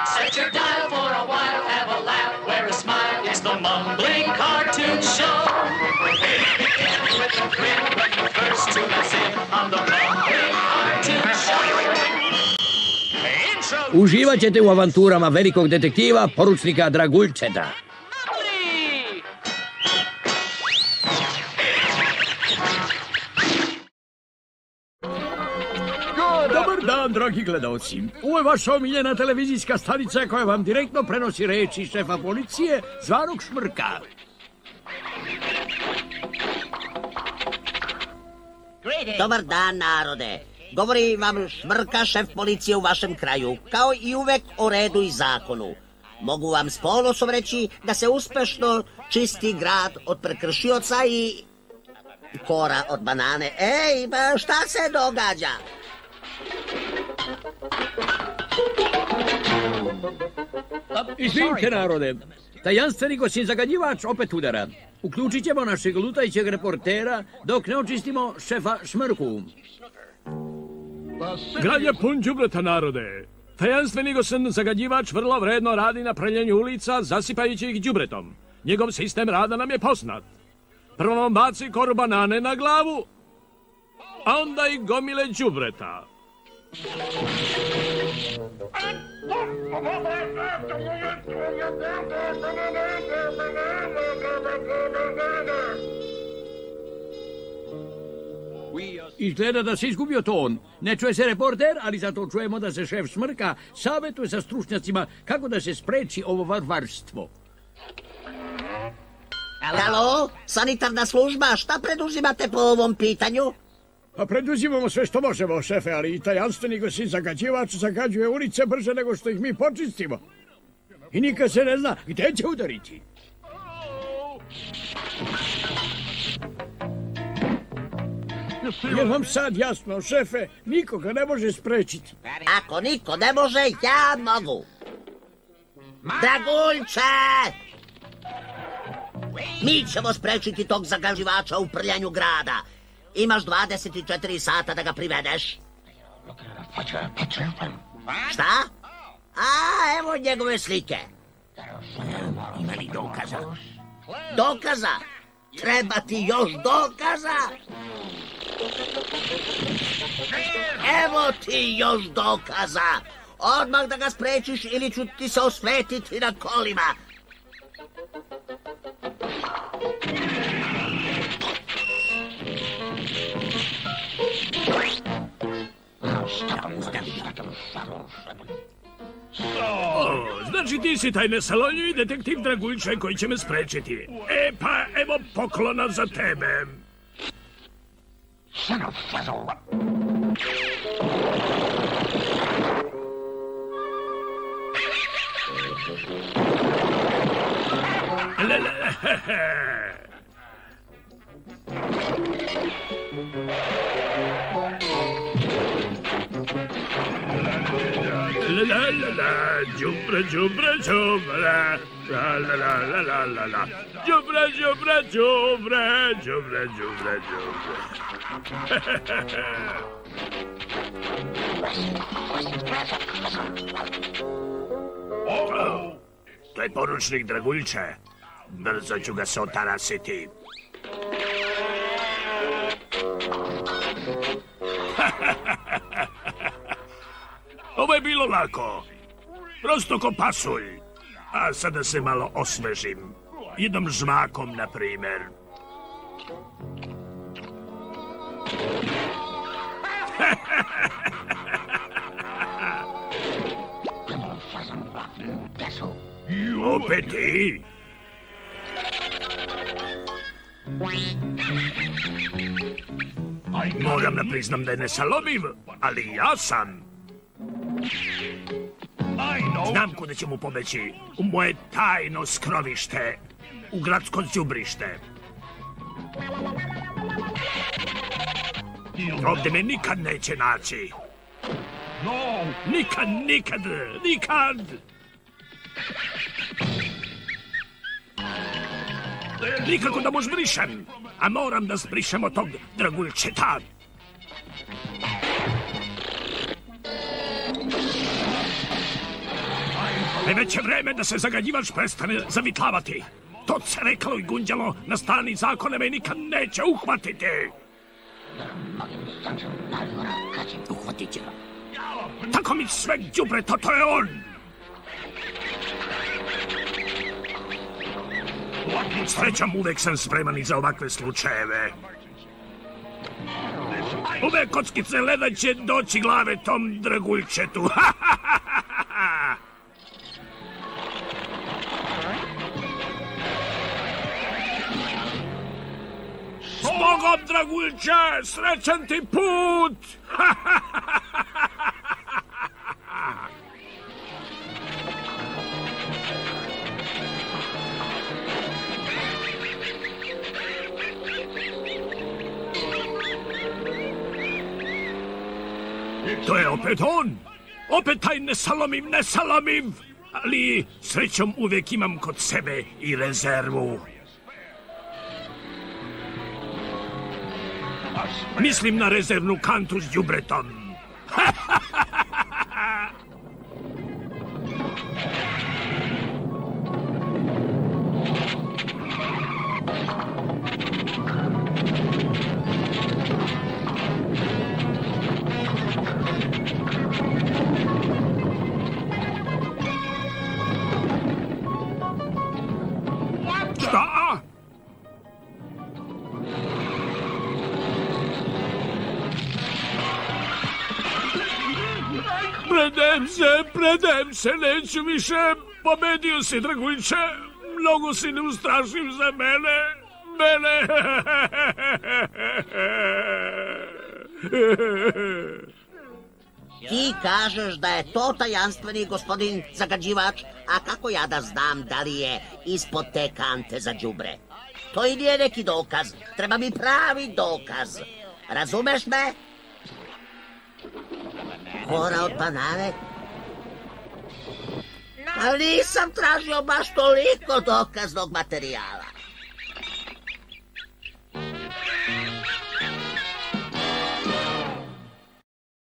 Set your dial for a while, have a laugh, wear a smile. It's the Mumbly Cartoon Show. With a grin, but the first to listen on the Mumbly Cartoon Show. Uživat ćete u avanturama velikog detektiva Poručnika Draguljčeta. Dobar dan, dragi gledalci. Ovo je vaša omiljena televizijska stanica koja vam direktno prenosi reči šefa policije zvanog Šmrka. Dobar dan, narode. Govori vam Šmrka, šef policije u vašem kraju, kao i uvek o redu i zakonu. Mogu vam s ponosom reći da se uspešno čisti grad od prekršioca i kora od banane. Ej, šta se događa? Izvinite, narode. Tajanstveni Zagađivač opet udara. Uključit ćemo našeg lutajućeg reportera dok ne očistimo šefa Šmrku. Grad je pun đubreta, narode. Tajanstveni Zagađivač vrlo vredno radi na preljenju ulica, zasipajući ih đubretom. Njegov sistem rada nam je poznat. Prvo vam baci koru banane na glavu, a onda i gomile đubreta. Izgleda da se izgubio ton. Ne čuje se reporter, ali zato čujemo da se šef Šmrka savjetuje sa stručnjacima kako da se spreči ovo varvarstvo. Halo, sanitarna služba, šta preduzimate po ovom pitanju? Pa preduzimamo sve što možemo, šefe, ali i Tajanstveni Zagađivač zagađuje ulice brže nego što ih mi počistimo. I nikad se ne zna gdje će udariti. Je vam sad jasno, šefe, nikoga ne može sprečiti. Ako niko ne može, ja mogu. Draguljče! Mi ćemo sprečiti tog zagađivača u prljanju grada. Imaš 24 sata da ga privedeš. Šta? A, evo njegove slike. Ima li dokaza? Dokaza? Treba ti još dokaza? Evo ti još dokaza. Odmah da ga sprečiš ili ću ti se osvetiti na kolima. Znači ti si taj nesalonjivi detektiv Draguljče koji će me sprečiti. E pa evo poklona za tebe. La la la, đubre, đubre, đubre, la la la la la la la, đubre, đubre, đubre, đubre, đubre, đubre. To je poručnik Draguljče. Brzo ću ga se otarasiti. Ovo je bilo lako. Prosto ko pasulj. A sada se malo osvežim. Jednom žmakom, na primjer. Opet ti? Moram da priznam da je nesalomiv, ali ja sam. Znam kuda će mu pobeći. U moje tajno skrovište. U gradsko đubrište. Ovdje me nikad neće naći. Nikad, nikad, nikad! Nikako da mu zbrišem, a moram da zbrišemo tog Draguljčeta. Već je vreme da se zagađivač prestane zavitlavati. To cerekalo i gunđalo na strani zakona me nikad neće uhvatiti. Uhvatit će ga. Tako mi sve đubre, to je on. Srećom, uvek sam spreman i za ovakve slučajeve. Ove kockice leda će doći glave tom Draguljčetu. Zbogom, Draguljče, srećan ti put! To je opet on! Opet taj nesalamiv! Ali srećom uvek imam kod sebe i rezervu. Mislim na rezervnu kantu s đubretom. Šta? Predem se, neću više. Pobedio si, Draguljče. Mnogo si neustrašiv za mene. Ti kažeš da je to tajanstveni gospodin zagađivač, a kako ja da znam da li je ispod te kante za đubre? To i nije neki dokaz. Treba mi pravi dokaz. Razumeš me? Kora od banane? Ali nisam tražio baš toliko dokaznog materijala.